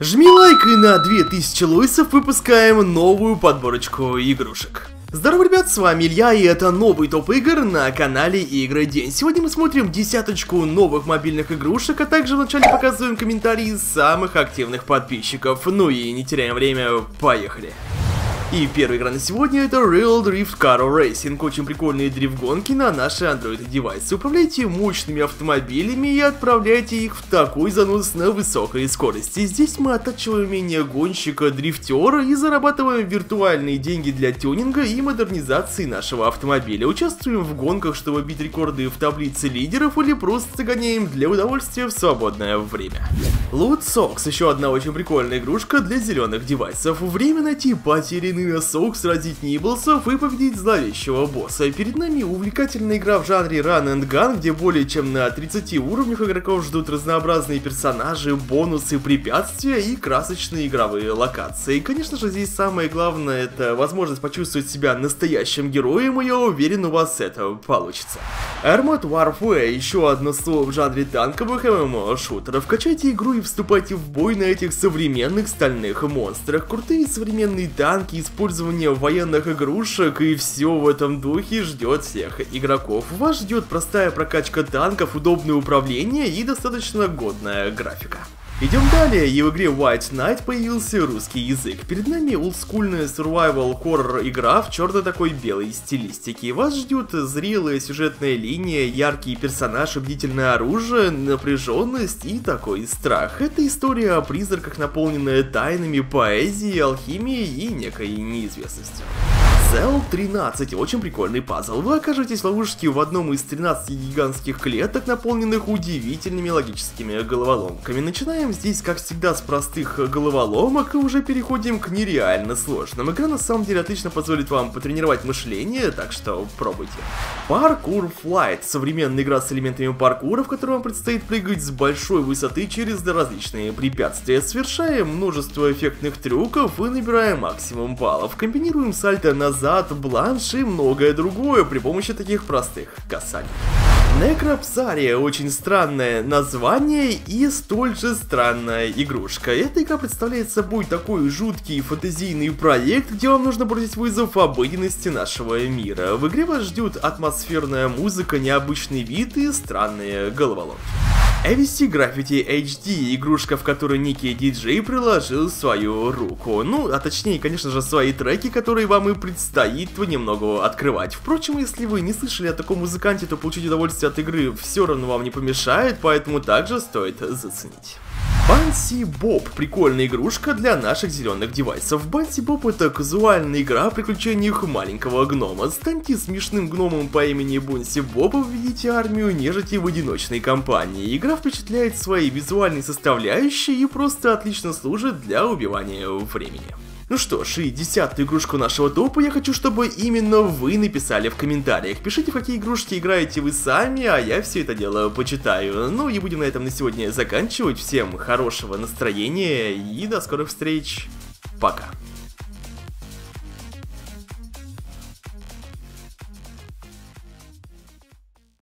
Жми лайк, и на 2000 лойсов выпускаем новую подборочку игрушек. Здорово, ребят, с вами Илья, и это новый топ игр на канале Игры День. Сегодня мы смотрим десяточку новых мобильных игрушек, а также вначале показываем комментарии самых активных подписчиков. Ну и не теряем время, поехали. И первая игра на сегодня — это Real Drift Car Racing. Очень прикольные дрифт-гонки на наши Android-девайсы. Управляйте мощными автомобилями и отправляйте их в такой занос на высокой скорости. Здесь мы оттачиваем умение гонщика-дрифтера и зарабатываем виртуальные деньги для тюнинга и модернизации нашего автомобиля. Участвуем в гонках, чтобы бить рекорды в таблице лидеров, или просто гоняем для удовольствия в свободное время. Loot Socks — еще одна очень прикольная игрушка для зеленых девайсов. Время найти потерянный носок, сразить ниблсов и победить зловещего босса. Перед нами увлекательная игра в жанре Run and Gun, где более чем на 30 уровнях игроков ждут разнообразные персонажи, бонусы, препятствия и красочные игровые локации. И, конечно же, здесь самое главное — это возможность почувствовать себя настоящим героем, и я уверен, у вас это получится. Armored Warfare — еще одно слово в жанре танковых ММО-шутеров. Качайте игру и вступайте в бой на этих современных стальных монстрах. Крутые современные танки, использование военных игрушек и все в этом духе ждет всех игроков. Вас ждет простая прокачка танков, удобное управление и достаточно годная графика. Идем далее, и в игре White Knight появился русский язык. Перед нами олдскульная survival horror игра в черно такой белой стилистике. Вас ждет зрелая сюжетная линия, яркий персонаж, бдительное оружие, напряженность и такой страх. Это история о призраках, наполненная тайнами, поэзией, алхимией и некой неизвестностью. Cell 13. Очень прикольный пазл. Вы окажетесь в ловушке в одном из 13 гигантских клеток, наполненных удивительными логическими головоломками. Начинаем здесь, как всегда, с простых головоломок и уже переходим к нереально сложным. Игра на самом деле отлично позволит вам потренировать мышление, так что пробуйте. Parkour Flight. Современная игра с элементами паркура, в которой вам предстоит прыгать с большой высоты через различные препятствия. Совершаем множество эффектных трюков и набираем максимум баллов. Комбинируем сальто назад, бланш и многое другое при помощи таких простых касаний. Necropsaria — очень странное название и столь же странная игрушка. Эта игра представляет собой такой жуткий фэнтезийный проект, где вам нужно бросить вызов обыденности нашего мира. В игре вас ждет атмосферная музыка, необычный вид и странные головоломки. AVC Graffiti HD — игрушка, в которой некий диджей приложил свою руку. Ну, а точнее, конечно же, свои треки, которые вам и предстоит понемногу открывать. Впрочем, если вы не слышали о таком музыканте, то получить удовольствие от игры все равно вам не помешает, поэтому также стоит заценить. Bouncy Bob — прикольная игрушка для наших зеленых девайсов. Bouncy Bob — это казуальная игра о приключениях маленького гнома. Станьте смешным гномом по имени Бонси Боба, введите армию нежити в одиночной кампании. Игра впечатляет своей визуальной составляющей и просто отлично служит для убивания времени. Ну что ж, и 10-ю игрушку нашего топа я хочу, чтобы именно вы написали в комментариях. Пишите, в какие игрушки играете вы сами, а я все это дело почитаю. Ну и будем на этом на сегодня заканчивать. Всем хорошего настроения и до скорых встреч. Пока.